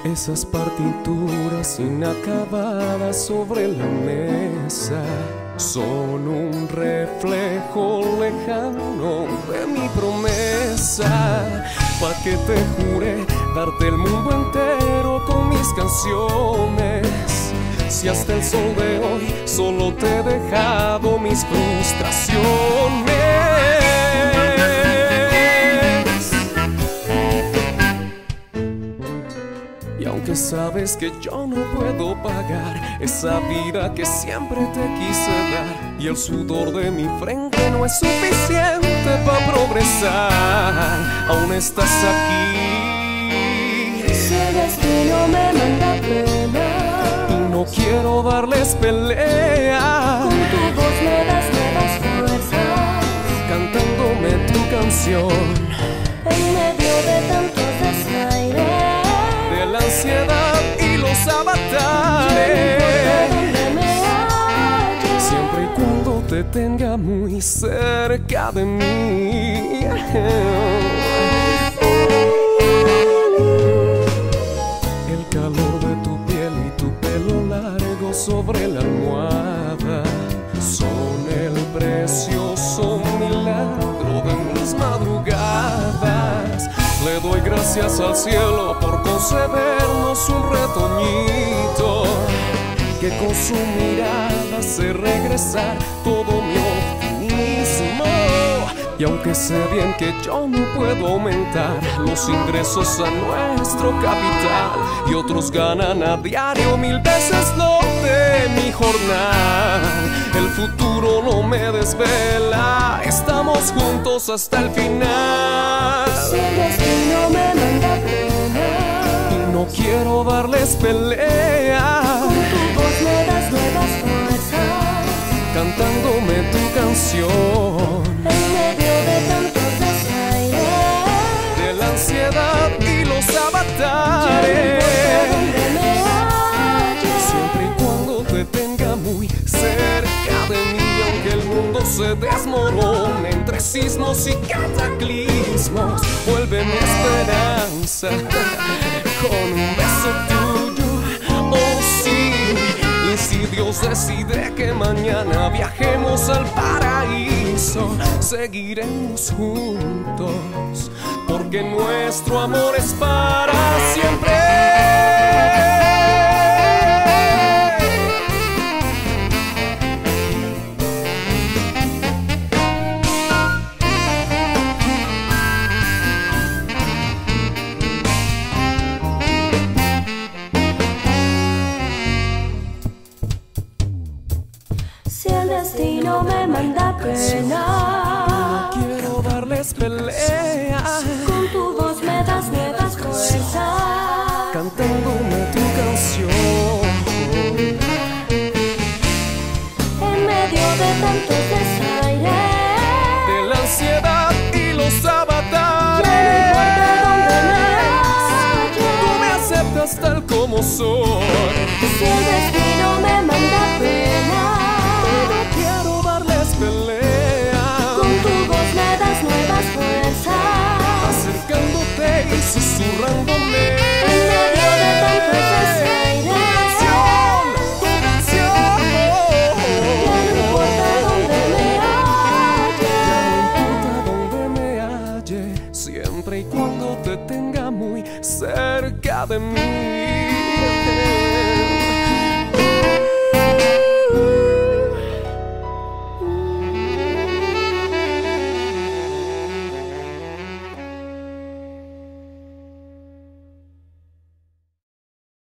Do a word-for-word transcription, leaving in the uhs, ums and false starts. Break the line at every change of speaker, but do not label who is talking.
Esas partituras inacabadas sobre la mesa son un reflejo lejano de mi promesa. Pa' que te juré darte el mundo entero con mis canciones, si hasta el sol de hoy solo te he dejado mis frustraciones. Y aunque sabes que yo no puedo pagar esa vida que siempre te quise dar, y el sudor de mi frente no es suficiente para progresar, aún estás aquí.
Ese destino me manda pena
y no quiero darles pelea.
Con tu voz me das nuevas fuerzas,
cantándome tu canción
en medio de tantos desaires,
de la ansiedad y los avatares. Siempre y cuando te tenga muy cerca de mí. El calor de tu piel y tu pelo largo sobre la almohada son el precioso milagro de mis madrugadas. Le doy gracias al cielo por concedernos un retoñito que con su mirada hace regresar todo mi optimismo. Y aunque sé bien que yo no puedo aumentar los ingresos a nuestro capital, y otros ganan a diario mil veces lo de mi jornal, el futuro no me desvela, estamos juntos hasta el final.
Si el destino me manda pena
y no quiero darles pelea,
con tu voz me das nuevas fuerzas,
cantándome tu canción
en medio de tantos desaires,
de la ansiedad y los
ya
avatares.
no importa dónde me halles,
Siempre y cuando te tenga muy cerca de mí, aunque el mundo se desmorone entre sismos y cataclismos, vuelve mi esperanza con un beso tuyo, oh sí. Y si Dios decide que mañana viajemos al paraíso, seguiremos juntos, porque nuestro amor es para siempre.
si el destino me manda pena,
No quiero darles pelea,
con tu voz me das nuevas fuerzas,
cantándome tu canción
en medio de tantos desaires,
de la ansiedad y los
ya
avatares.
no importa dónde me halles,
Tú me aceptas tal como soy.
si el destino me manda pena,
No quiero darles pelea,
con tu voz me das nuevas fuerzas,
acercándote y susurrándome
en medio de tantos desaires,
tu canción.
ya no importa dónde me
Ya no
halles,
importa dónde me halle, siempre y cuando te tenga muy cerca de mí.